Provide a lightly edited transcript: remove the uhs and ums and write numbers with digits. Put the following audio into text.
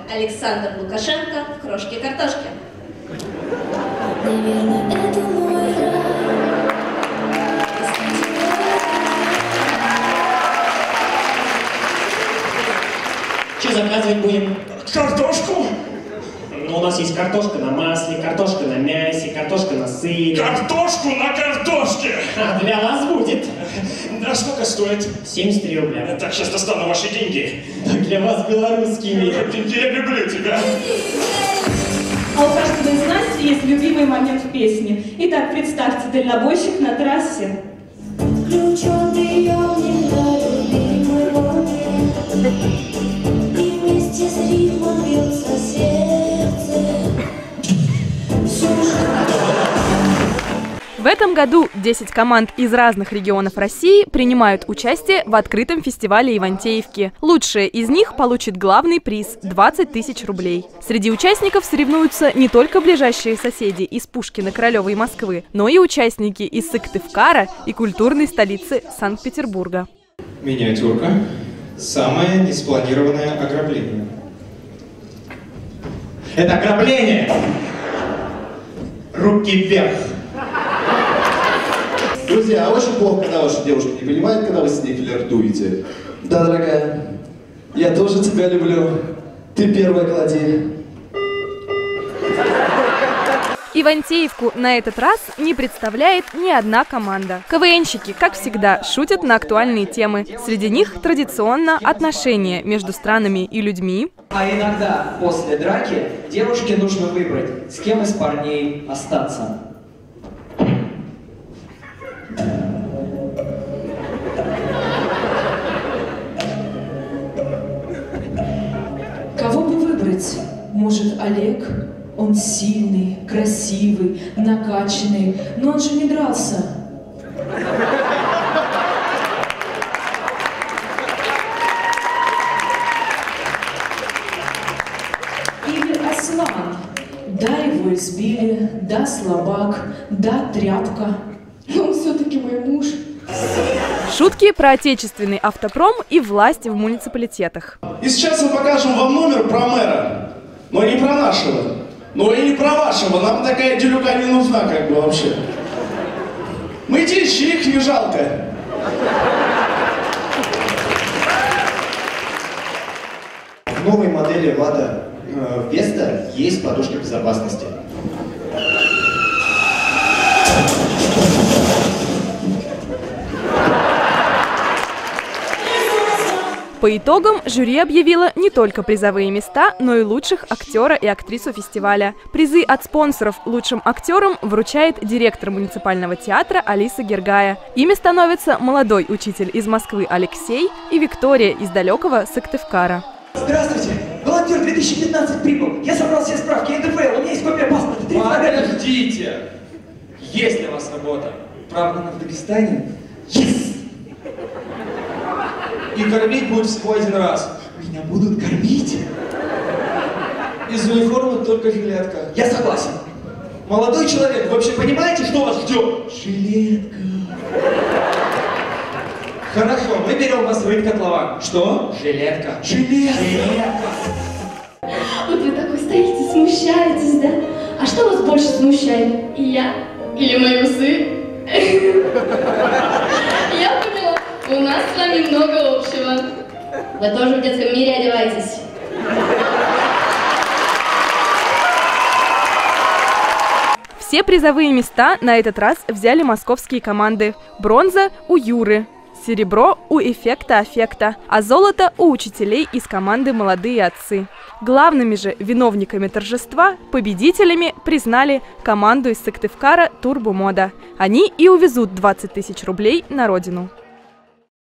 Александр Лукашенко в «Крошке-картошке». Наверное, это мой рай. Что заказывать будем? Картошку? Ну, у нас есть картошка на масле, картошка на мясе, картошка на сыре. Картошку на картошке! А для вас будет. Да, сколько стоит? 73 рубля. Так, сейчас достану ваши деньги. Так для вас белорусскими. Я люблю тебя. А у каждого из нас есть любимый момент в песне. Итак, представьте, дальнобойщик на трассе. Включен приемник на любимый момент, и вместе с ритмом бьется сердце. В этом году 10 команд из разных регионов России принимают участие в открытом фестивале Ивантеевки. Лучшая из них получит главный приз – 20 тысяч рублей. Среди участников соревнуются не только ближайшие соседи из Пушкина, Королева и Москвы, но и участники из Сыктывкара и культурной столицы Санкт-Петербурга. Миниатюрка. Самое неспланированное ограбление. Это ограбление! Руки вверх! Друзья, очень плохо, когда ваша девушка не понимает, когда вы с ней флиртуете. Да, дорогая, я тоже тебя люблю. Ты первая клади. Ивантеевку на этот раз не представляет ни одна команда. КВНщики, как всегда, шутят на актуальные темы. Среди них традиционно отношения между странами и людьми. А иногда после драки девушке нужно выбрать, с кем из парней остаться. Кого бы выбрать? Может, Олег? Он сильный, красивый, накачанный, но он же не дрался. Или Аслан. Да, его избили, да, слабак, да, тряпка. Но он все-таки мой муж. Шутки про отечественный автопром и власти в муниципалитетах. И сейчас мы покажем вам номер про мэра. Но не про нашего. Но и не про вашего. Нам такая делюка не нужна, как бы, вообще. Мы дичь, их не жалко. В новой модели Lada Vesta есть подушка безопасности. По итогам жюри объявило не только призовые места, но и лучших актера и актрису фестиваля. Призы от спонсоров лучшим актерам вручает директор муниципального театра Алиса Гергая. Ими становятся молодой учитель из Москвы Алексей и Виктория из далекого Сыктывкара. Здравствуйте! Волонтер 2015 прибыл. Я собрал все справки, НДФЛ, у меня есть копия паспорта. Подождите! Есть ли у вас работа? Правда, на Дагестане? Yes! И кормить будет всего один раз. Меня будут кормить? Из униформы только жилетка. Я согласен. Молодой человек, вы вообще понимаете, что вас ждет? Жилетка. Хорошо, мы берем вас в рыб-котлован. Что? Жилетка. Жилетка. Вот вы такой стоите, смущаетесь, да? А что вас больше смущает? Я или мои усы? Я поняла. У нас с вами много общего. Вы тоже в детском мире одеваетесь. Все призовые места на этот раз взяли московские команды. Бронза у Юры, серебро у Эффекта Аффекта, а золото у учителей из команды «Молодые отцы». Главными же виновниками торжества, победителями, признали команду из Сыктывкара «Турбомода». Они и увезут 20 тысяч рублей на родину.